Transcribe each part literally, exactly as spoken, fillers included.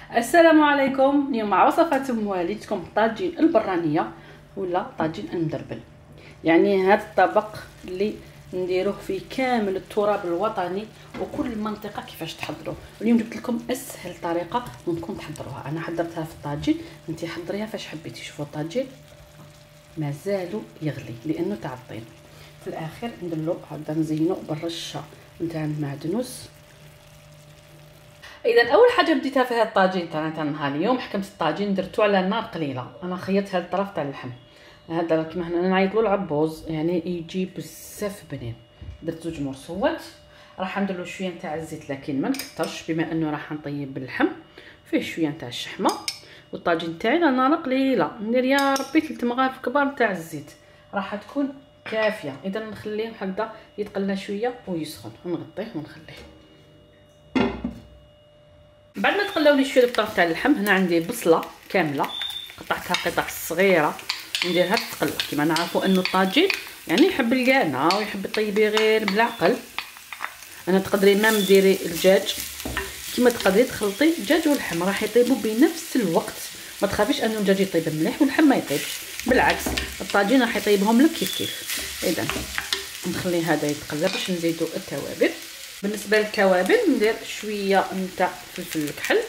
السلام عليكم. اليوم مع وصفات ام والدتكم طاجين البرانيه ولا طاجين المدربل. يعني هذا الطبق اللي نديروه فيه كامل التراب الوطني وكل منطقه كيفاش تحضروه. اليوم جبت لكم اسهل طريقه ممكن تحضروها. انا حضرتها في الطاجين، انت حضريها فاش حبيتي. شوفوا الطاجين مازالو يغلي لانه تاع الطين. في الاخير ندلو هكذا نزينو بالرشه نتاع المعدنوس. اذا اول حاجه بديتها في هذا الطاجين تاعنا تاع النهار اليوم، حكمت الطاجين درتو على النار قليله. انا خيطت هذا الطرف تاع اللحم، هذا كيما حنا نعيطلو العبوز، يعني يجي بزاف بنين. درت زوج مرصوات، راح نديرلو شويه نتاع الزيت لكن ما نكثرش بما انه راح نطيب باللحم. فيه شويه نتاع الشحمه والطاجين تاعي على نار قليله. ندير يا ربي ثلاث مغارف كبار نتاع الزيت راح تكون كافيه. اذا نخليه هكذا يتقلى شويه ويسخن ونغطيه ونخليه. بعد ما تقلاو لي شويه الطرف تاع اللحم، هنا عندي بصله كامله قطعتها قطع صغيره نديرها تتقلى. كما نعرفوا انه الطاجين يعني يحب القانه ويحب يطيبي غير بالعقل. انا تقدري ما ديري الدجاج كما تقدري تخلطي الدجاج واللحم راح يطيبوا بنفس الوقت. ما تخافيش انه الدجاج يطيب مليح واللحم ما يطيبش، بالعكس الطاجين راح يطيبهم لك كيف كيف. اذا نخلي هذا يتقلى باش نزيدوا التوابل. بالنسبه للكوابل ندير شويه نتاع فلفل الكحل،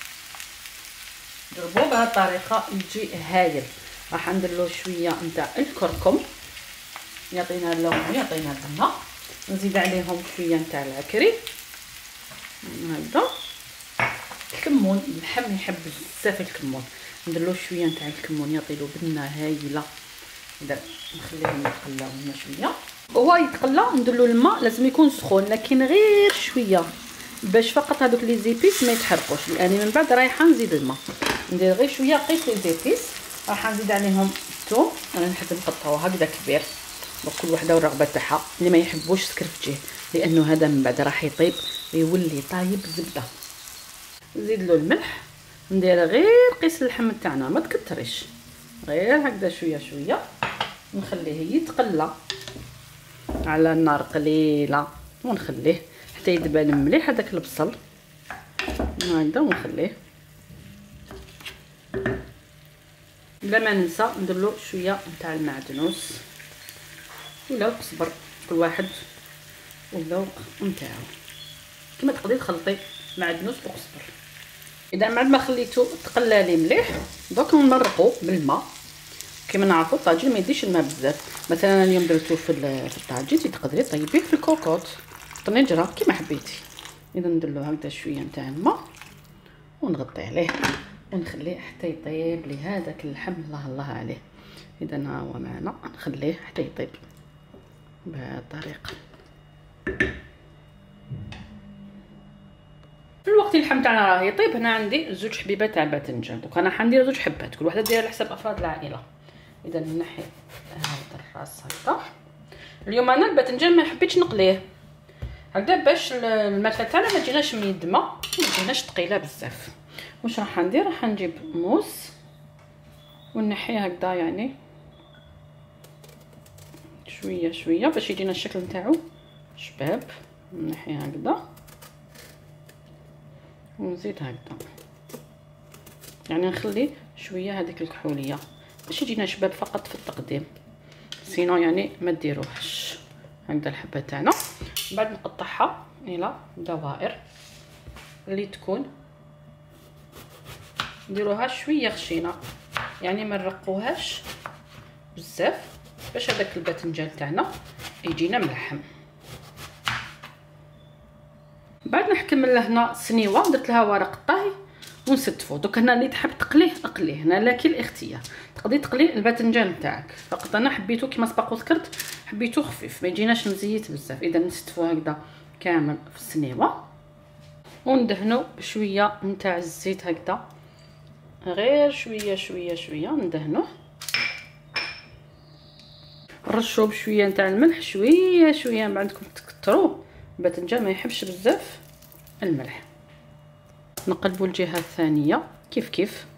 ضربوه بهذه الطريقه يجي هايل. راح ندير له شويه نتاع الكركم يعطينا اللون ويعطينا البنه. نزيد عليهم شويه نتاع العكري هكذا. الكمون، اللحم يحب بزاف الكمون، ندير له شويه نتاع الكمون يعطي له بنه هايله. اذا نخليهم يتقلاو لنا شويه وهو يتقلى. ندير له الماء لازم يكون سخون لكن غير شويه باش فقط هذوك لي زيبيس ما يتحرقوش، لاني من بعد رايحه نزيد الماء. ندير غير شويه قيس لي زيبيس. راح نزيد عليهم الثوم، انا نحب نقطعوه هكذا كبير وكل وحده والرغبه تاعها. اللي ما يحبوش سكرفتيه لانه هذا من بعد راح يطيب يولي طايب زبده. نزيد له الملح، ندير غير قيس اللحم تاعنا ما تكتريش، غير هكذا شويه شويه نخليه يتقلى على النار قليله ونخليه حتى يدبل مليح هذاك البصل هكذا ونخليه. بلا ما ننسى ندير له شويه نتاع المعدنوس ولا القزبر، كل واحد والذوق نتاعو. كما تقدري تخلطي معدنوس وقزبر. اذا بعد ما خليته تقلى لي مليح دوك نمرقو بالماء. كما نعرفوا الطاجين ما يديش الماء بزاف. مثلا انا اليوم درتو في في الطاجين تقدري طيبيه في الكوكوط طنجره كما حبيتي. اذا ندير له هكذا شويه نتاع الماء ونغطي عليه ونخليه حتى يطيب لي هذاك اللحم. الله الله عليه. اذا ها هو معنا نخليه حتى يطيب بهذه الطريقه. في الوقت اللحم تاعنا راه يطيب، هنا عندي زوج حبيبات تاع الباذنجان. دوك انا حندير زوج حبات كل وحده ديرها على حسب افراد العائله. اذا نحي هذا الراس هكذا. اليوم انا الباذنجان ما حبيتش نقليه هكذا باش الماكله تاعنا ما تجيناش ميدمه ما تجيناش ثقيله بزاف. واش راح ندير؟ راح نجيب موس ونحيه هكذا يعني شويه شويه باش يجينا الشكل نتاعو شباب. نحيه هكذا ونزيد هكذا، يعني نخلي شويه هذيك الكحوليه باش يجينا شباب فقط في التقديم، سينو يعني ما ديروهش. هكذا الحبه تاعنا بعد نقطعها الى دوائر اللي تكون نديروها شويه خشينه، يعني ما نرقوهاش بزاف باش هذاك الباذنجان تاعنا يجينا ملحم. بعد نحكم لهنا سنيوه درت لها ورق طهي ونستفو. دوك هنا اللي تحب تقليه اقليه، هنا لكن الاختيار. تقدري تقلي الباذنجان تاعك فقط. انا حبيته كما سبق وذكرت حبيته خفيف ما يجيناش مزيت بزاف. اذا نستفو هكذا كامل في السنيوه وندهنو بشويه نتاع الزيت هكذا، غير شويه شويه شويه ندهنوه. نرشو بشويه نتاع الملح شويه شويه، ما عندكم تكتروه الباذنجان ما يحبش بزاف الملح. نقلبوا الجهه الثانيه كيف كيف.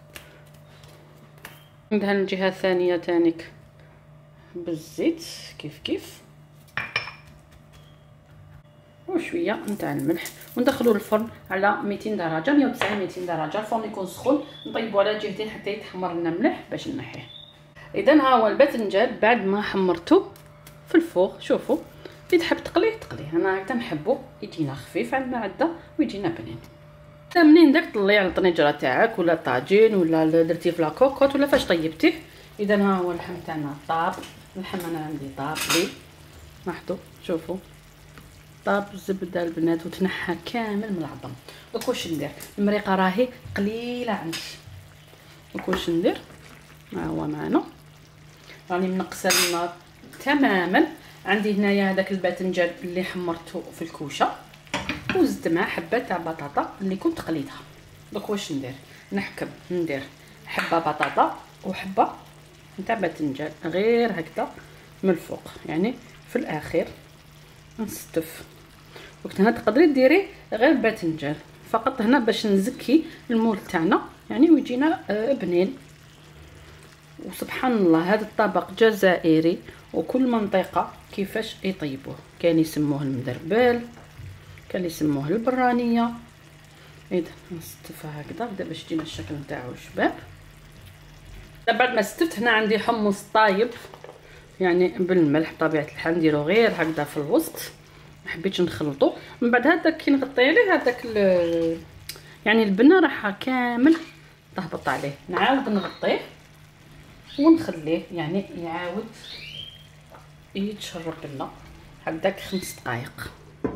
ندهن الجهه الثانيه تانيك بالزيت كيف كيف وشويه نتاع الملح وندخلوه الفرن على ميتين درجه مية وتسعين ميتين درجه. الفرن يكون سخون، نطيبوا على جهتين حتى يتحمر لنا مليح باش نحيه. اذا ها هو الباذنجان بعد ما حمرته في الفوغ. شوفوا اللي تحب تقليه تقليه، انا هكذا نحبو يجينا خفيف على المعده ويجينا بنين. منين داك طلعي على الطنجره تاعك ولا طاجين ولا درتيه في لاكوكوط ولا فاش طيبتيه. اذا ها هو اللحم تاعنا طاب. اللحم انا عندي طاب لي، لاحظوا شوفوا طاب الزبده البنات وتنحى كامل من العظم. دوك واش ندير؟ المريقه راهي قليله عندي. دوك واش ندير؟ ها هو معنا راني منقصه النار تماما. عندي هنايا هذاك الباذنجان اللي حمرته في الكوشه وزدت معاه حبه تاع بطاطا اللي كنت قليتها. دوك واش ندير؟ نحكم ندير حبه بطاطا وحبه نتاع باذنجان غير هكذا من الفوق، يعني في الاخير نستف. وقت هنا تقدري ديري غير باذنجان فقط هنا باش نزكي المول تاعنا يعني ويجينا بنين. وسبحان الله هذا الطبق جزائري وكل منطقه كيفاش يطيبوه. كان يسموه المدربل، كان يسموه البرانيه. اذا نستفها هكذا بدا باش يجينا الشكل نتاعو شباب. بعد ما استفت هنا عندي حمص طايب يعني بالملح بطبيعه الحال، نديرو غير هكذا في الوسط، ما حبيتش نخلطو. من بعد هذاك كي نغطي عليه هذاك يعني البنه راح كامل تهبط عليه، نعاود نغطيه ونخليه يعني يعاود يتشرب لنا هكذاك خمس دقائق.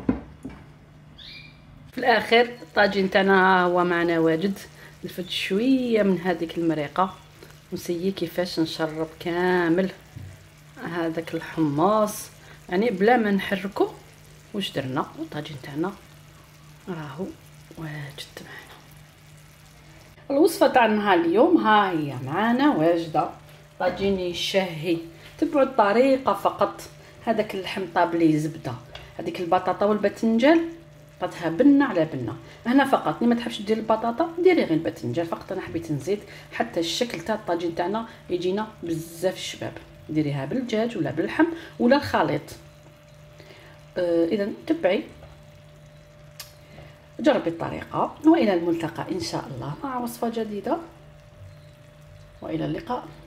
في الاخر الطاجين تاعنا هو معنا واجد. نفد شويه من هذيك المريقه ونسيي كيفاش نشرب كامل هذاك الحماص يعني بلا ما نحركو. واش درنا؟ الطاجين تاعنا راهو واجد معنا. الوصفه تاع نهار اليوم ها هي معنا واجده. طاجين شهي، تبعوا الطريقه فقط. هذاك اللحم طاب ليه زبده، هذيك البطاطا والباذنجان طاتها بنه على بنه. هنا فقط اللي ما تحبش دير البطاطا ديري غير الباذنجان فقط. انا حبيت نزيد حتى الشكل تاع الطاجين تاعنا يجينا بزاف شباب. ديريها بالدجاج ولا باللحم ولا الخليط. آه اذا تبعي جربي الطريقه. والى الملتقى ان شاء الله مع وصفه جديده، والى اللقاء.